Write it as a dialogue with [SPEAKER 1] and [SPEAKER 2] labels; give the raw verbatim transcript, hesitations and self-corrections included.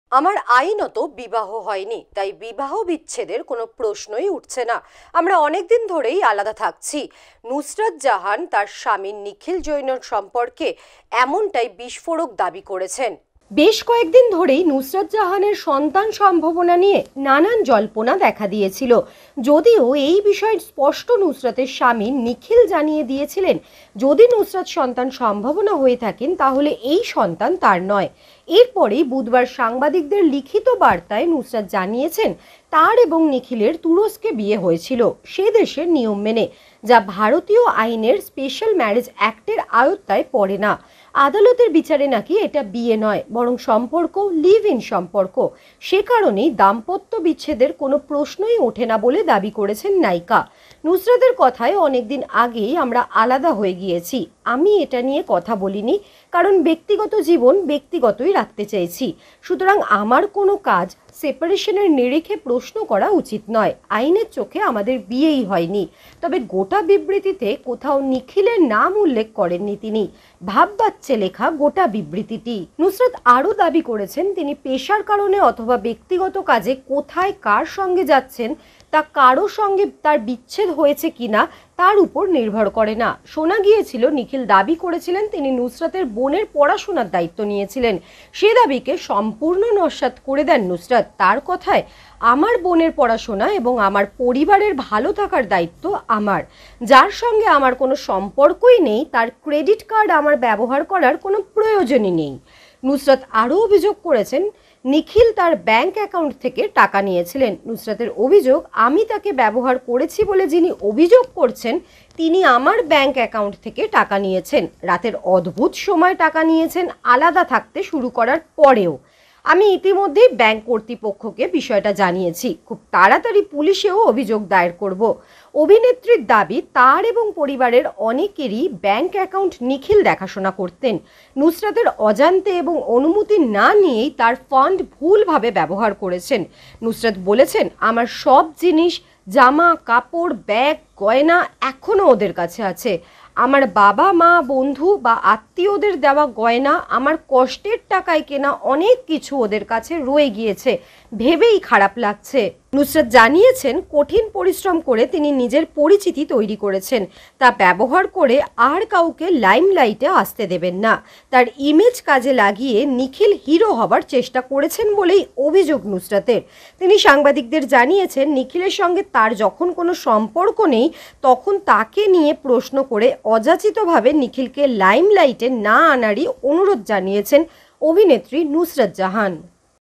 [SPEAKER 1] আমার আইনত বিবাহ হয়নি, তাই বিবাহ বিচ্ছেদের কোনো প্রশ্নই উঠছে না। আমরা অনেকদিন ধরেই আলাদা থাকছি। নুসরাত জাহান তার স্বামী নিখিল জৈনের সম্পর্কে এমনটাই বিস্ফোরক দাবি করেছেন। বেশ কয়েকদিন ধরেই নুসরাত জাহানের সন্তান সম্ভাবনা নিয়ে নানান জল্পনা দেখা দিয়েছিল। যদিও এই বিষয়ে স্পষ্ট নুসরাতের স্বামী নিখিল জানিয়ে দিয়েছিলেন, যদি নুসরাত সন্তান সম্ভাবনা হয়ে থাকেন তাহলে এই সন্তান তার নয়। এরপরেই বুধবার সাংবাদিকদের লিখিত বার্তায় নুসরাত জানিয়েছেন তার এবং নিখিলের তুরস্কে বিয়ে হয়েছিল, সে দেশের নিয়ম মেনে, যা ভারতীয় আইনের স্পেশাল ম্যারেজ অ্যাক্টের আওতায় পড়ে না। আদালতের বিচারে নাকি এটা বিয়ে নয়, বরং সম্পর্ক লিভ ইন সম্পর্ক। সে কারণেই দাম্পত্য বিচ্ছেদের কোনো প্রশ্নই ওঠে না বলে দাবি করেছেন নায়িকা। নুসরাতের কথায় অনেকদিন আগেই আমরা আলাদা হয়ে গিয়েছি। আমি এটা নিয়ে কথা বলিনি, কারণ ব্যক্তিগত জীবন ব্যক্তিগতই রাখতে চেয়েছি। সুতরাং আমার কোনো কাজ সেপারেশনের নিরিখে প্রশ্ন করা উচিত নয়। আইনের চোখে আমাদের বিয়েই হয়নি। তবে গোটা বিবৃতিতে কোথাও নিখিলের নাম উল্লেখ করেননি তিনি। ভাববাচ্চে লেখা গোটা বিবৃতিটি। নুসরাত আরও দাবি করেছেন তিনি পেশার কারণে অথবা ব্যক্তিগত কাজে কোথায় কার সঙ্গে যাচ্ছেন তা কারো সঙ্গে তার বিচ্ছেদ হয়েছে কিনা তার উপর নির্ভর করে না। শোনা গিয়েছিল নিখিল দাবি করেছিলেন তিনি নুসরাতের বোনের পড়াশোনার দায়িত্ব নিয়েছিলেন। সে দাবিকে সম্পূর্ণ নস্যাৎ করে দেন নুসরাত। তার কথায়, আমার বোনের পড়াশোনা এবং আমার পরিবারের ভালো থাকার দায়িত্ব আমার। যার সঙ্গে আমার কোনো সম্পর্কই নেই তার ক্রেডিট কার্ড আমার ব্যবহার করার কোনো প্রয়োজনই নেই। নুসরাত আরও অভিযোগ করেছেন নিখিল তার ব্যাংক অ্যাকাউন্ট থেকে টাকা নিয়েছিলেন। নুসরাতের অভিযোগ, আমি তাকে ব্যবহার করেছি বলে যিনি অভিযোগ করছেন তিনি আমার ব্যাংক অ্যাকাউন্ট থেকে টাকা নিয়েছেন। রাতের অদ্ভুত সময় টাকা নিয়েছেন, আলাদা থাকতে শুরু করার পরেও। আমি ইতিমধ্যেই ব্যাংক কর্তৃপক্ষকে বিষয়টা জানিয়েছি। খুব তাড়াতাড়ি পুলিশেও অভিযোগ দায়ের করব। অভিনেত্রীর দাবি, তার এবং পরিবারের অনেকেরই ব্যাংক অ্যাকাউন্ট নিখিল দেখাশোনা করতেন। নুসরাতের অজান্তে এবং অনুমতি না নিয়েই তার ফান্ড ভুলভাবে ব্যবহার করেছেন। নুসরাত বলেছেন, আমার সব জিনিস, জামা কাপড়, ব্যাগ, গয়না এখনও ওদের কাছে আছে। আমার বাবা মা, বন্ধু বা আত্মীয়দের দেওয়া গয়না, আমার কষ্টের টাকায় কেনা অনেক কিছু ওদের কাছে রয়ে গিয়েছে। ভেবেই খারাপ লাগছে। নুসরাত জানিয়েছেন কঠিন পরিশ্রম করে তিনি নিজের পরিচিতি তৈরি করেছেন, তা ব্যবহার করে আর কাউকে লাইমলাইটে আসতে দেবেন না। তার ইমেজ কাজে লাগিয়ে নিখিল হিরো হবার চেষ্টা করেছেন বলেই অভিযোগ নুসরাতের। তিনি সাংবাদিকদের জানিয়েছেন নিখিলের সঙ্গে তার যখন কোনো সম্পর্ক নেই তখন তাকে নিয়ে প্রশ্ন করে অযাচিতভাবে নিখিলকে লাইমলাইটে না আনারই অনুরোধ জানিয়েছেন অভিনেত্রী নুসরাত জাহান।